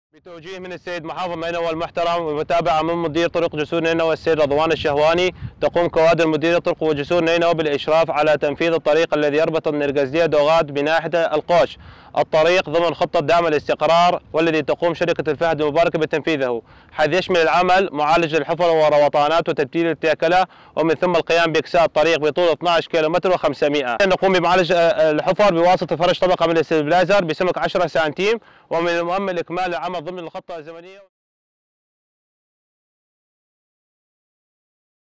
بتوجيه من السيد محافظ نينوى المحترم ومتابعة من مدير طرق جسور نينوى السيد رضوان الشهواني، تقوم كوادر مديرية طرق وجسور نينوى بالإشراف على تنفيذ الطريق الذي يربط النرجسية دوغاد بناحية القوش. الطريق ضمن خطة دعم الاستقرار والذي تقوم شركة الفهد المباركة بتنفيذه، حيث يشمل العمل معالجة الحفر والروطانات وتبديل التيكلة، ومن ثم القيام بإكساء الطريق بطول 12 كيلومتر و500. نقوم بمعالجة الحفر بواسطة فرش طبقة من الاستابلايزر بسمك 10 سنتيم، ومن المؤمل إكمال العمل ضمن الخطة الزمنية.